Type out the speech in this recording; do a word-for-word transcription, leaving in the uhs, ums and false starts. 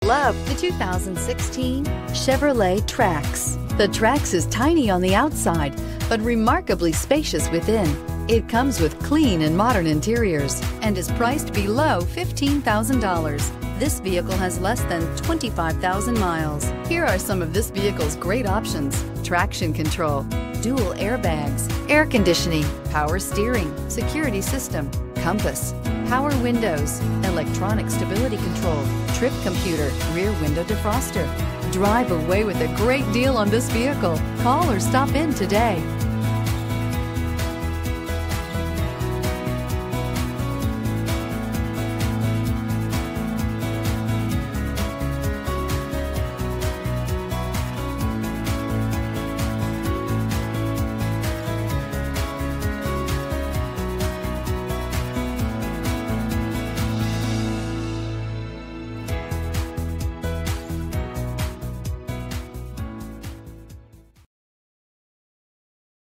Love the two thousand sixteen Chevrolet Trax. The Trax is tiny on the outside, but remarkably spacious within. It comes with clean and modern interiors and is priced below fifteen thousand dollars. This vehicle has less than twenty-five thousand miles. Here are some of this vehicle's great options: traction control, dual airbags, air conditioning, power steering, security system, compass, power windows, electronic stability control, trip computer, rear window defroster. Drive away with a great deal on this vehicle. Call or stop in today.